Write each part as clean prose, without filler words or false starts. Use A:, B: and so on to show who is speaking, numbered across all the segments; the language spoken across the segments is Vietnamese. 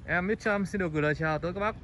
A: Em Mít Trâm xin được gửi lời chào tới các bác.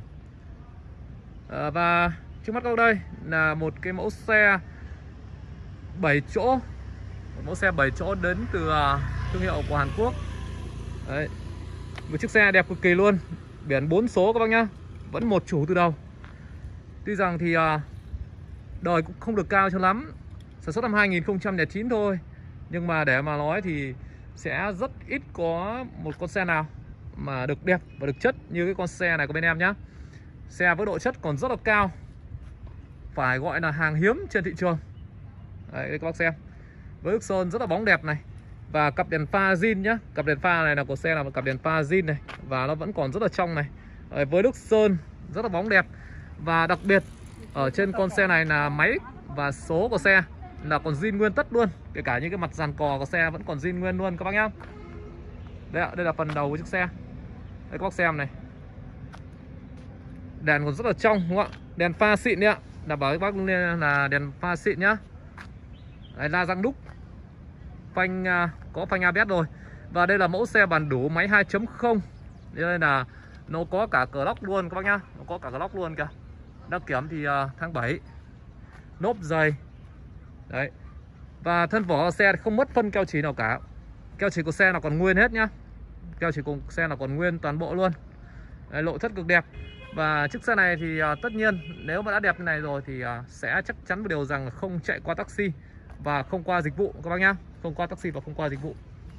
A: Và trước mắt các bác đây là một cái mẫu xe 7 chỗ. Một mẫu xe 7 chỗ đến từ thương hiệu của Hàn Quốc. Đấy. Một chiếc xe đẹp cực kỳ luôn. Biển 4 số các bác nhá. Vẫn một chủ từ đầu. Tuy rằng thì đời cũng không được cao cho lắm, sản xuất năm 2009 thôi. Nhưng mà để mà nói thì sẽ rất ít có một con xe nào mà được đẹp và được chất như cái con xe này của bên em nhá. Xe với độ chất còn rất là cao, phải gọi là hàng hiếm trên thị trường. Đấy, đây các bác xem. Với ức sơn rất là bóng đẹp này. Và cặp đèn pha zin nhá. Cặp đèn pha này là của xe là một cặp đèn pha zin này. Và nó vẫn còn rất là trong này. Đấy, với ức sơn rất là bóng đẹp. Và đặc biệt ở trên con xe này là máy và số của xe là còn zin nguyên tất luôn. Kể cả những cái mặt dàn cò của xe vẫn còn zin nguyên luôn các bác nhá. Đây ạ, đây là phần đầu của chiếc xe. Đây các bác xem này. Đèn còn rất là trong đúng không ạ? Đèn pha xịn đấy ạ. Đảm bảo các bác là đèn pha xịn nhá. Đấy, la răng đúc. Phanh có phanh ABS rồi. Và đây là mẫu xe bản đủ máy 2.0. Đây là nó có cả clock luôn các bác nhá. Nó có cả clock luôn kìa. Đăng kiểm thì tháng 7. Nốp dày. Đấy. Và thân vỏ xe không mất phân keo chỉ nào cả. Keo chỉ của xe là còn nguyên hết nhá. Keo chỉ của xe là còn nguyên toàn bộ luôn. Đấy, lộ thất cực đẹp. Và chiếc xe này thì tất nhiên nếu mà đã đẹp như này rồi thì sẽ chắc chắn một điều rằng không chạy qua taxi và không qua dịch vụ các bác nhá. Không qua taxi và không qua dịch vụ.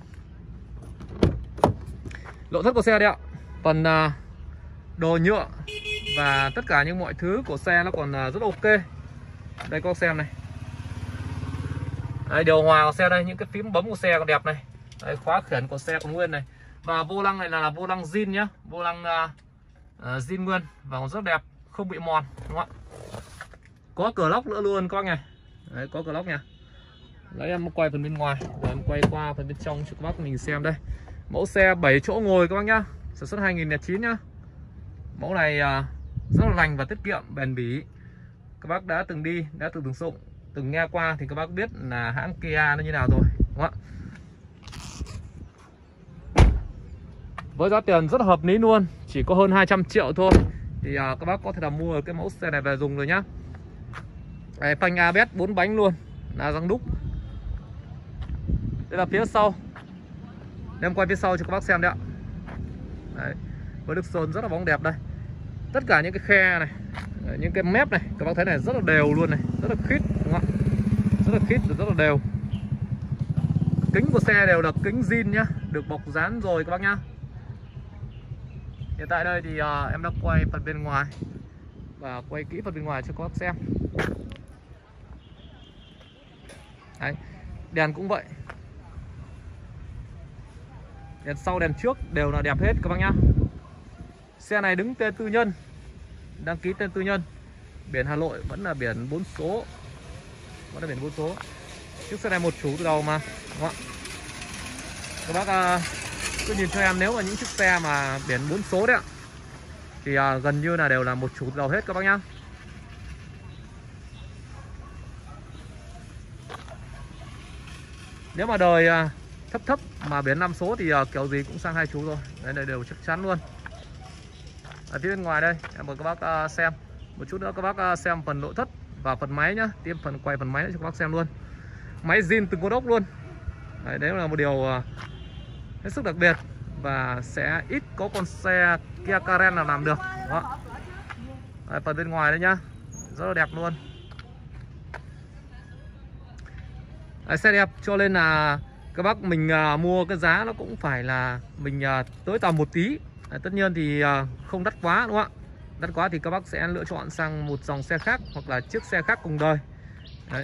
A: Lộ thất của xe đây ạ. Phần đồ nhựa và tất cả những mọi thứ của xe nó còn rất ok. Đây các bác xem này. Đấy, điều hòa của xe đây, những cái phím bấm của xe còn đẹp này. Đấy, khóa khiển của xe còn nguyên này. Và vô lăng này là vô lăng zin nhá. Vô lăng zin nguyên và còn rất đẹp, không bị mòn đúng không ạ? Có cửa lóc nữa luôn các bác này. Đấy, có cửa lóc nha. Đấy, em quay phần bên ngoài rồi em quay qua phần bên trong cho các bác mình xem đây. Mẫu xe 7 chỗ ngồi các bác nhá. Sản xuất 2009 nhá. Mẫu này rất là lành và tiết kiệm, bền bỉ. Các bác đã từng đi, đã từng dụng, từng nghe qua thì các bác biết là hãng Kia nó như nào rồi đúng không ạ? Với giá tiền rất là hợp lý luôn, chỉ có hơn 200 triệu thôi thì các bác có thể là mua cái mẫu xe này về dùng rồi nhá. Đấy, phanh ABS 4 bánh luôn, là răng đúc. Đây là phía sau. Em quay phía sau cho các bác xem đấy ạ. Đấy, với đức sơn rất là bóng đẹp đây. Tất cả những cái khe này, những cái mép này các bác thấy này rất là đều luôn này, rất là khít đúng không ạ? Rất là khít và rất là đều. Kính của xe đều là kính zin nhá, được bọc dán rồi các bác nhá. Hiện tại đây thì em đã quay phần bên ngoài và quay kỹ phần bên ngoài cho các bác xem. Đấy, đèn cũng vậy. Đèn sau, đèn trước đều là đẹp hết các bác nhá. Xe này đứng tên tư nhân, đăng ký tên tư nhân. Biển Hà Nội vẫn là biển 4 số. Vẫn là biển 4 số. Chiếc xe này một chủ từ đầu mà đúng không ạ? Các bác cứ nhìn cho em, nếu mà những chiếc xe mà biển 4 số đấy ạ thì gần như là đều là một chủ từ đầu hết các bác nhá. Nếu mà đời thấp mà biển 5 số thì kiểu gì cũng sang 2 chú rồi. Đây là đều chắc chắn luôn. Ở phía bên ngoài đây em mời các bác xem. Một chút nữa các bác xem phần nội thất và phần máy nhá. Tiếp phần quay phần máy cho các bác xem luôn. Máy zin từng con ốc luôn. Đấy là một điều hết sức đặc biệt. Và sẽ ít có con xe Kia Karen nào làm được. Đó. Đấy, phần bên ngoài đây nhá. Rất là đẹp luôn. Đấy, xe đẹp cho nên là các bác mình mua cái giá nó cũng phải là mình tối tầm một tí. Đấy, tất nhiên thì không đắt quá đúng không ạ? Đắt quá thì các bác sẽ lựa chọn sang một dòng xe khác hoặc là chiếc xe khác cùng đời. Đấy.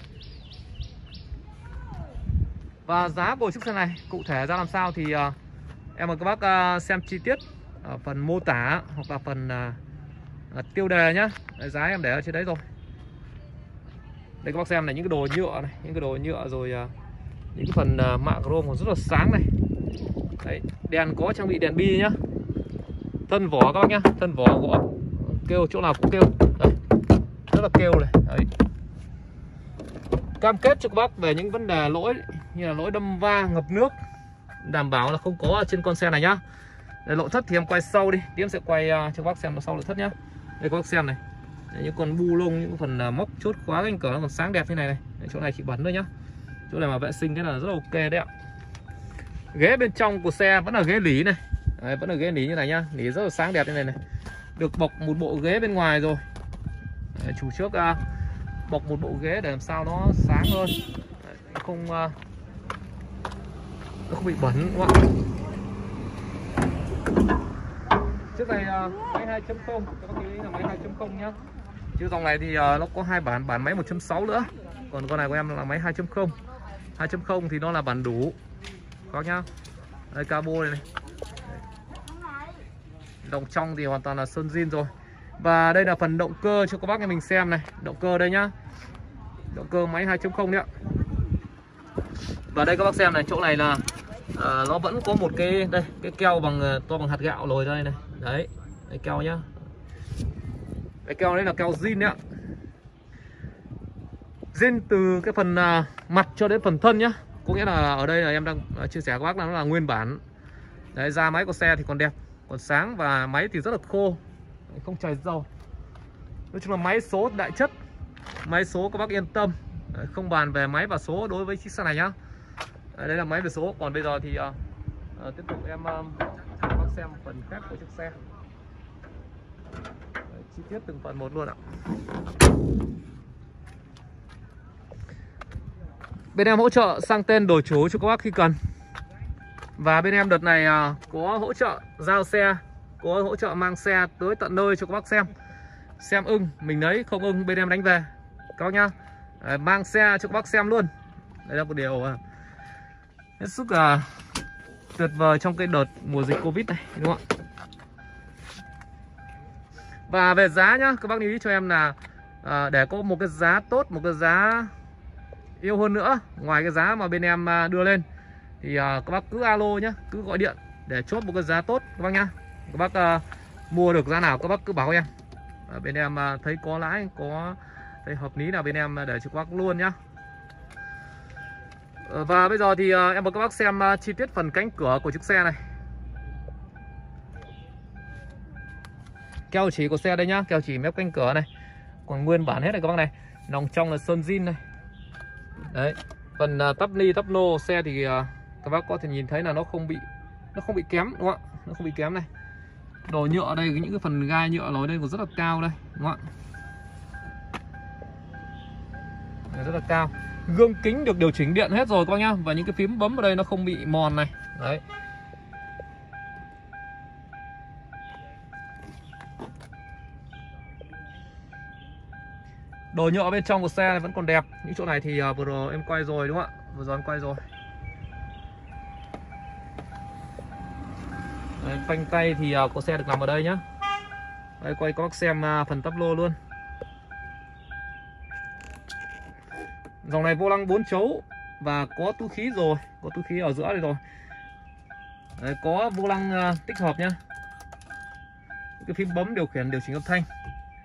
A: Và giá của chiếc xe này cụ thể ra làm sao thì em mời các bác xem chi tiết ở phần mô tả hoặc là phần tiêu đề nhá. Đấy, giá em để ở trên đấy rồi. Đây các bác xem này, những cái đồ nhựa này, những cái đồ nhựa rồi những cái phần mạ chrome còn rất là sáng này. Đấy, đèn có trang bị đèn bi nhá. Thân vỏ các bác nhá, thân vỏ gõ kêu chỗ nào cũng kêu. Đấy, rất là kêu này. Đấy. Cam kết cho các bác về những vấn đề lỗi như là lỗi đâm va, ngập nước, đảm bảo là không có trên con xe này nhá. Đây, nội thất thì em quay sau đi, tí em sẽ quay cho các bác xem nó sau nội thất nhá. Đây các bác xem này. Đấy, những con bu lông, những phần móc chốt khóa cánh cửa nó còn sáng đẹp thế này này. Đấy, chỗ này chị bẩn thôi nhá. Chỗ này mà vệ sinh thế là rất là ok đấy ạ. Ghế bên trong của xe vẫn là ghế lỉ này. Đấy, vẫn là ghế lỉ như này nhá, lỉ rất là sáng đẹp như này này. Được bọc một bộ ghế bên ngoài rồi. Đấy, chủ trước bọc một bộ ghế để làm sao nó sáng hơn. Đấy, nó không bị bẩn đúng không ạ? Chiếc này máy 2.0, các bác nghĩ là máy 2.0 nhá. Chứ dòng này thì nó có hai bản máy 1.6 nữa. Còn con này của em là máy 2.0. 2.0 thì nó là bản đủ. Các nhá. Đây cabo này này. Đồng trong thì hoàn toàn là sơn zin rồi. Và đây là phần động cơ cho các bác nhà mình xem này. Động cơ đây nhá. Động cơ máy 2.0 đấy ạ. Và đây các bác xem này, chỗ này là nó vẫn có một cái đây, cái keo to bằng hạt gạo lồi đây này. Đấy, cái keo nhá. Cái keo đấy là keo zin đấy ạ. Zin từ cái phần mặt cho đến phần thân nhá. Có nghĩa là ở đây là em đang chia sẻ các bác là nó là nguyên bản. Đấy, da máy của xe thì còn đẹp, còn sáng và máy thì rất là khô, không chảy dầu. Nói chung là máy số đại chất. Máy số các bác yên tâm. Đấy, không bàn về máy và số đối với chiếc xe này nhá. Đây là máy về số. Còn bây giờ thì tiếp tục em cho các bác xem phần khác của chiếc xe. Đấy, chi tiết từng phần một luôn ạ. Bên em hỗ trợ sang tên đổi chủ cho các bác khi cần. Và bên em đợt này có hỗ trợ giao xe, có hỗ trợ mang xe tới tận nơi cho các bác xem. Xem ưng mình lấy, không ưng bên em đánh về các bác nhá. Mang xe cho các bác xem luôn. Đây là một điều hết sức tuyệt vời trong cái đợt mùa dịch Covid này, đúng không ạ? Và về giá nhá, các bác lưu ý cho em là để có một cái giá tốt, một cái giá yêu hơn nữa, ngoài cái giá mà bên em đưa lên, thì các bác cứ alo nhá, cứ gọi điện để chốt một cái giá tốt các bác nhá. Các bác mua được giá nào các bác cứ bảo em. Bên em thấy có lãi, có thấy hợp lý là bên em để cho các bác luôn nhá. Và bây giờ thì em mời các bác xem chi tiết phần cánh cửa của chiếc xe này. Keo chỉ của xe đây nhá, keo chỉ mép cánh cửa này còn nguyên bản hết này các bác này. Nòng trong là sơn zin này. Đấy, phần tắp ni tắp nô xe thì các bác có thể nhìn thấy là nó không bị kém đúng không ạ? Nó không bị kém này. Đồ nhựa ở đây, những cái phần gai nhựa lối đây còn rất là cao đây, đúng không ạ? Rất là cao. Gương kính được điều chỉnh điện hết rồi các bác nhá. Và những cái phím bấm ở đây nó không bị mòn này. Đấy. Đồ nhựa bên trong của xe này vẫn còn đẹp. Những chỗ này thì vừa rồi em quay rồi đúng không ạ? Vừa rồi em quay rồi. Đấy, phanh tay thì có xe được nằm ở đây nhá. Đây, quay các bác xem phần tắp lô luôn. Dòng này vô lăng 4 chấu và có túi khí rồi, có túi khí ở giữa đây rồi. Đấy, có vô lăng tích hợp nhá. Cái phím bấm điều khiển điều chỉnh âm thanh.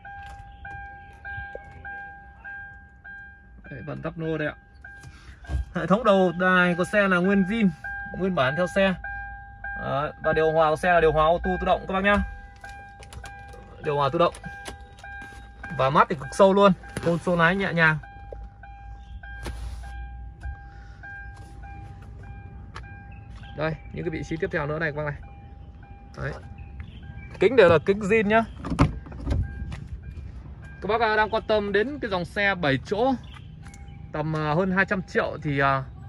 A: Đấy, phần tắp lô đây ạ. Hệ thống đầu đài của xe là nguyên zin, nguyên bản theo xe. Đấy, và điều hòa của xe là điều hòa auto tự động các bác nhá. Điều hòa tự động. Và mát thì cực sâu luôn, console lái nhẹ nhàng. Đây, những cái vị trí tiếp theo nữa này các bác này. Đấy. Kính đều là kính zin nhá. Các bác đang quan tâm đến cái dòng xe 7 chỗ tầm hơn 200 triệu thì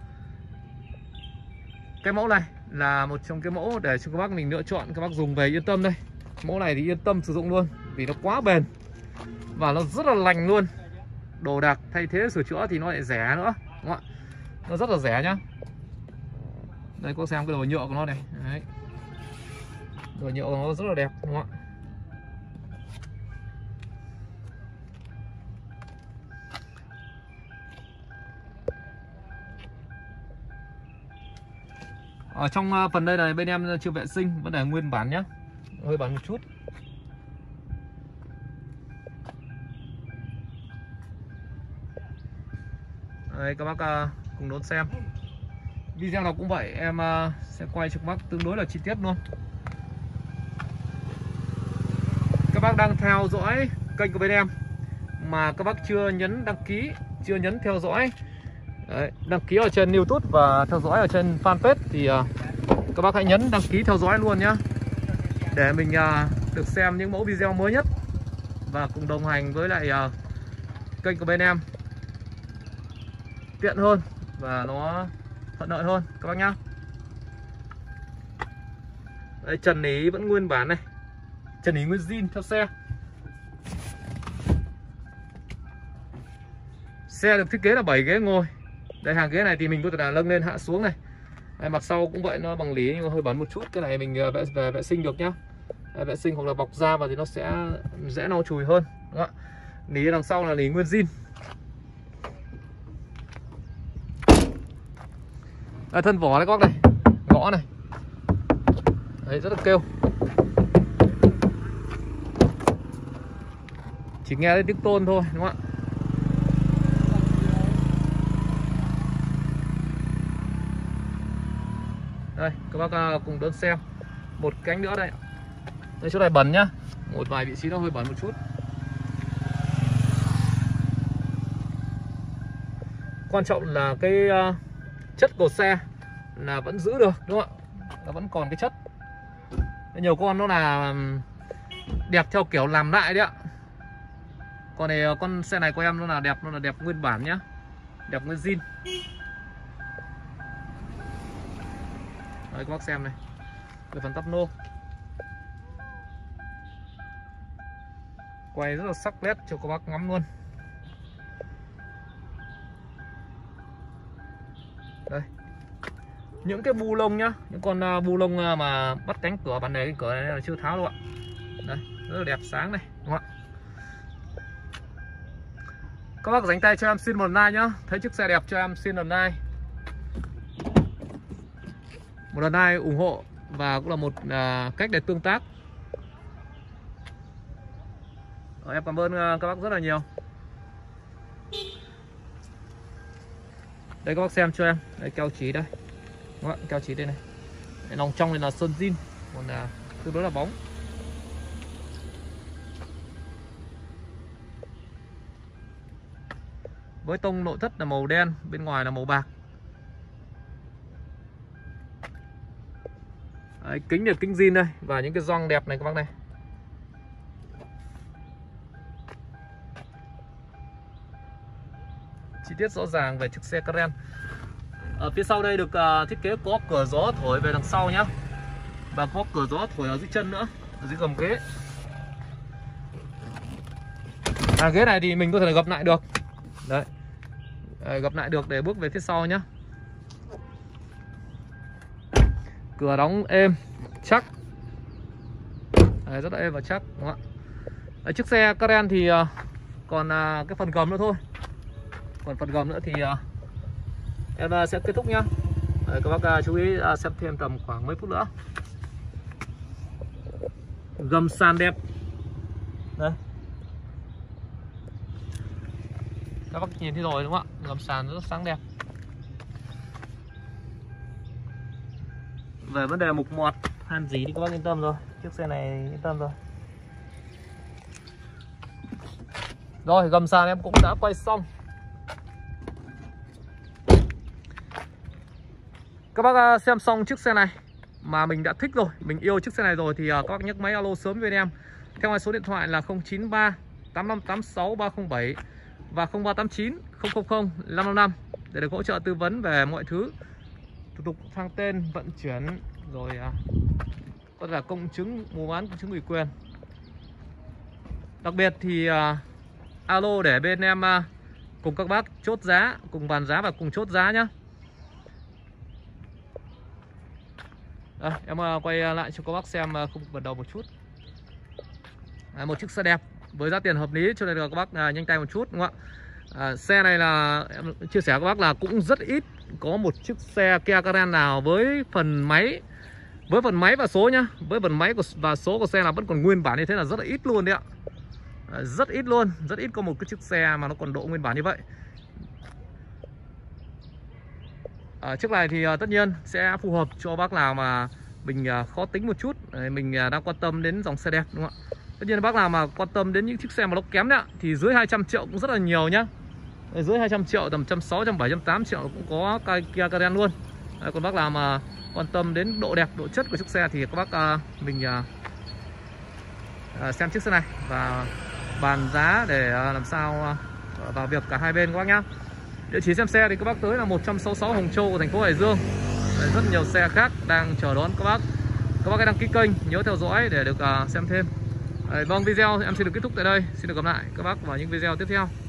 A: cái mẫu này là một trong cái mẫu để cho các bác mình lựa chọn, các bác dùng về yên tâm đây. Mẫu này thì yên tâm sử dụng luôn vì nó quá bền và nó rất là lành luôn. Đồ đạc thay thế sửa chữa thì nó lại rẻ nữa, đúng không ạ? Nó rất là rẻ nhá. Đây có xem cái đồ nhựa của nó này. Đấy. Đồ nhựa của nó rất là đẹp, đúng không ạ? Ở trong phần đây này bên em chưa vệ sinh, vẫn để nguyên bản nhá. Hơi bẩn một chút. Đây các bác cùng đón xem. Video nào cũng vậy, em sẽ quay cho các bác tương đối là chi tiết luôn. các bác đang theo dõi kênh của bên em mà các bác chưa nhấn đăng ký, chưa nhấn theo dõi, đấy, đăng ký ở trên YouTube và theo dõi ở trên fanpage thì các bác hãy nhấn đăng ký theo dõi luôn nhá, để mình được xem những mẫu video mới nhất và cùng đồng hành với lại kênh của bên em tiện hơn và nó thuận lợi hơn các bác nhá. Đây, trần ý vẫn nguyên bản này, trần ý nguyên zin theo xe. Xe được thiết kế là 7 ghế ngồi. Đây, hàng ghế này thì mình có thể là nâng lên hạ xuống này. Đây, mặt sau cũng vậy, nó bằng lý nhưng mà hơi bẩn một chút. Cái này mình về vệ sinh được nhá. Vệ sinh hoặc là bọc da vào thì nó sẽ dễ lau chùi hơn, đúng không ạ? Lý đằng sau là lý nguyên zin. Đây, thân vỏ này các bác này, gõ này. Đấy, rất là kêu. Chỉ nghe thấy tiếng tôn thôi, đúng không ạ? Đây, các bác cùng đón xem một cánh nữa đây. Đây, chỗ này bẩn nhá, một vài vị trí nó hơi bẩn một chút. Quan trọng là cái chất của xe là vẫn giữ được, đúng không ạ? Nó vẫn còn cái chất. Nhiều con nó là đẹp theo kiểu làm lại đấy ạ. Còn này con xe này của em nó là đẹp nguyên bản nhá, đẹp nguyên zin. Đây các bác xem này, cái phần tắp nô quay rất là sắc nét cho các bác ngắm luôn. Đây, những cái bu lông nhá, những con bu lông mà bắt cánh cửa bàn này, cái cửa này là chưa tháo đâu ạ. Đây, rất là đẹp sáng này, đúng không ạ? Các bác dành tay cho em xin một like nhá, thấy chiếc xe đẹp cho em xin một like. Một lần like ủng hộ và cũng là một cách để tương tác. Em cảm ơn các bác rất là nhiều. Đây các bác xem cho em, đây keo chỉ đây, đúng không? Keo chỉ đây này, lòng trong này là sơn zin, còn tương đối là bóng. Với tông nội thất là màu đen, bên ngoài là màu bạc. Đấy, kính là kính zin đây và những cái gioăng đẹp này các bác này. Chi tiết rõ ràng về chiếc xe Karen. Ở phía sau đây được thiết kế có cửa gió thổi về đằng sau nhá, và có cửa gió thổi ở dưới chân nữa, ở dưới gầm ghế. Ghế này thì mình có thể là gập lại được. Đấy, gập lại được để bước về phía sau nhá. Cửa đóng êm chắc. Đấy, rất là êm và chắc, đúng không ạ? Ở chiếc xe Karen thì còn cái phần gầm nữa thôi. Còn phần gầm nữa thì em sẽ kết thúc nhá. Đấy, các bác chú ý xem thêm tầm khoảng mấy phút nữa. Gầm sàn đẹp. Đây, các bác nhìn thấy rồi đúng không ạ? Gầm sàn rất sáng đẹp. Về vấn đề mục mọt han gì thì các bác yên tâm rồi, chiếc xe này yên tâm rồi. Rồi, gầm sàn em cũng đã quay xong. Các bác xem xong chiếc xe này mà mình đã thích rồi, mình yêu chiếc xe này rồi thì các bác nhấc máy alo sớm với em. Theo số điện thoại là 093 8586 307 và 0389 000 555 để được hỗ trợ tư vấn về mọi thứ, thủ tục sang tên, vận chuyển, rồi có là công chứng mua bán, công chứng ủy quyền. Đặc biệt thì alo để bên em cùng các bác chốt giá, cùng bàn giá và cùng chốt giá nhá. Đây, em quay lại cho các bác xem khung phần đầu một chút. Một chiếc xe đẹp với giá tiền hợp lý, cho nên là các bác nhanh tay một chút, đúng không ạ? Xe này là em chia sẻ với các bác là cũng rất ít có một chiếc xe Kia Karen nào với phần máy và số nhá, với phần máy và số của xe là vẫn còn nguyên bản như thế là rất là ít luôn đấy ạ. Rất ít luôn, rất ít có một cái chiếc xe mà nó còn độ nguyên bản như vậy. Chiếc này thì tất nhiên sẽ phù hợp cho bác nào mà mình khó tính một chút, mình đang quan tâm đến dòng xe đẹp, đúng không ạ? Tất nhiên bác nào mà quan tâm đến những chiếc xe mà nó kém đấy ạ, thì dưới 200 triệu cũng rất là nhiều nhá. Dưới 200 triệu tầm 160, 170, 180 triệu cũng có Kia Carens luôn. Đấy, còn bác nào mà quan tâm đến độ đẹp, độ chất của chiếc xe thì các bác mình xem chiếc xe này và bàn giá để làm sao vào việc cả hai bên các bác nhá. Địa chỉ xem xe thì các bác tới là 166 Hồng Châu của thành phố Hải Dương. Đấy, rất nhiều xe khác đang chờ đón các bác. Các bác hãy đăng ký kênh, nhớ theo dõi để được xem thêm. Vâng, video em xin được kết thúc tại đây. Xin được gặp lại các bác vào những video tiếp theo.